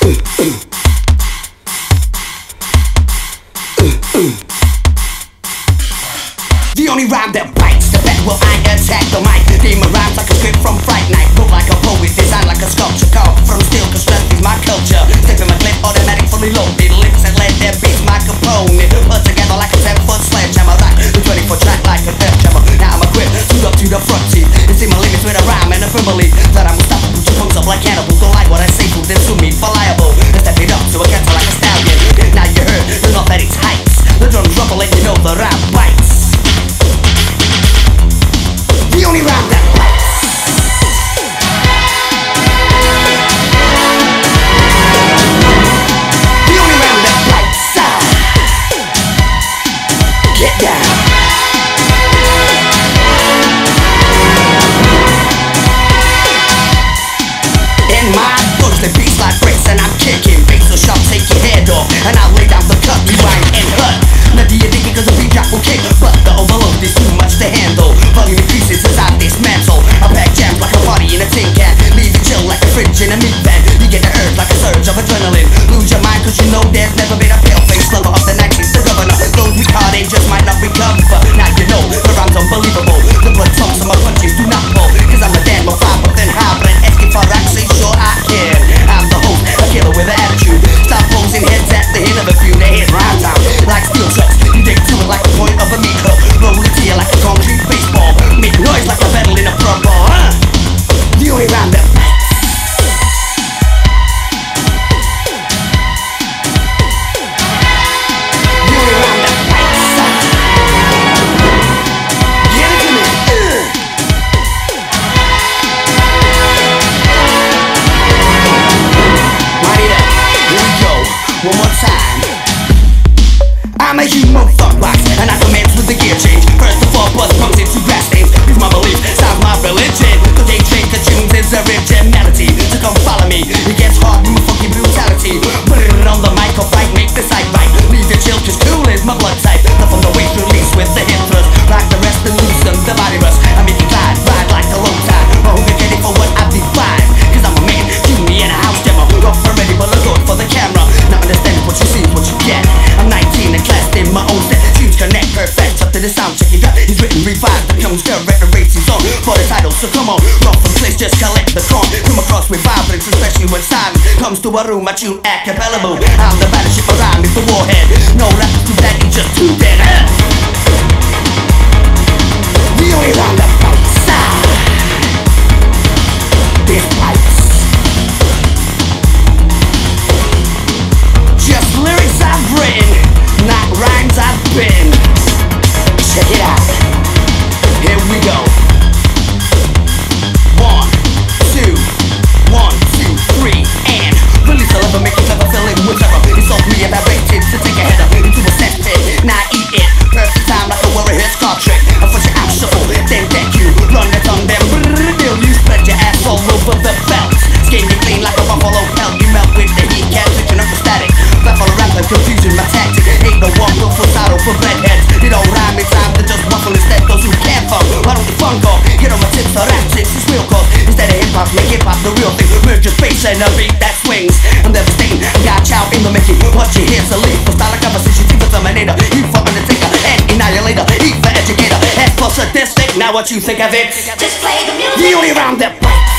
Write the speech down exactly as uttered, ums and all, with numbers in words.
The only rhyme that bites, the bet will I attack the mic. Game of rhymes like a script from Fright Night. Look like a poet, design like a sculpture. Carved from steel, cause strength is my culture. Step in my clip, automatic, fully loaded. Lyrics and let their beats my component. Put together like a ten foot sledgehammer. Rock the twenty foot track like an earth jammer. Now I'm equipped, suit up to the front seat. And see my limits with a rhyme and a firm belief that I'm unstoppable. Two punks up like cannibals. Don't like what I say, fool, then sue me for liable. And step it up to a cancer like a stallion. Now you heard the north at its heights. The drums rumble, let you know the rhyme bites. The only rhyme that bites. The only rhyme that bites. Ah. Get down. In my books, they beats like bricks, and I'm kicking bass so sharp, take your head off, and I'll lay down the cut, rewind and hut. Now do you think it cause the beat drop will kick, but the overload is too much to handle. Volume increases as I dismantle. I pack jams like a party in a tin can. Leave you chill like a fridge in a meat van. You get the urge like a surge of adrenaline. Lose your mind cause you know there's never been a pale face slugger of the nineties. The governor, those we caught they just might not recover. Now you know the rhyme's unbelievable. The blood pumps and my punches do not fall, cause I'm a damn more five but then hybrid. Asking for access, sure I can. I'm the host, a killer with an attitude. Stop posing heads at the hit of a few. They hit rhyme time like steel trucks. You dig to it like the point of a meat hook. Roll it to you like a concrete baseball. Make noise like a battle in a front ball, huh? The only rhyme that bites. The only rhyme that bites. Give it to me. Uh. Wind it up. Here we go. One more time. I'm a human fuckbox, and I commence with the gear change. First of all, buzz punks into grass stains. It's my belief, sounds my religion. Cause they drink the tunes, it's originality. So come follow me, it gets hard with my funky brutality. Put it on the mic or fight, make the sight right. Leave your chill, cause cool is my blood type. Now from the waist release with the hip thrust. Rock the rest and loosen the body rust. I make you glide, ride like a low tide. I hope you're ready for what I define. Cause I'm a man, you me and a house demo. Rough and ready, but look good for the camera. Not understanding what you see is what you get. I'm nineteen and classed in my own set. Tunes connect perfect up to the sound check. You got he's written, revised, becomes correct and rates his song for the title. So come on, run from place, just collect the corn. Come across with violence, especially when silence comes to a room. I tune a cappella boom. I'm the battleship around with the warhead. No rappers too bad, it's just too dead. Huh? The only rhyme that bites. Ah. This bites. Just lyrics I've written, not rhymes I've been. Check it out. Here we go. One, two, one, two, three, and release a lever, make it clever, fill it with terror. It's all me and I rated to take a header into a set pit. Now eat it. Perfect time like a warrior Star Trek. I put your out shuffle, then deck you. Run it on them. Bill, you spread your ass all over the belt. Skin you clean like a buffalo pelt. You melt with the heat, can't switching up the static. Baffle rap and confusion, my tactic. Ain't no walk, no full for breadheads. It don't rhyme, it's time to just waffle instead. Those who can't funk, why don't you funk off? Get on my tips or rap tips, it's real cause. Instead of hip-hop, make hip-hop the real thing. Merge your bass and a beat that swings. I'm devastating, got chow in the making. What you hear's a lead for style of conversation. T for Terminator, E for Undertaker, and Annihilator, E for Educator, S for Sadistic. Now what you think of it? Just play the music. The only rhyme that bites.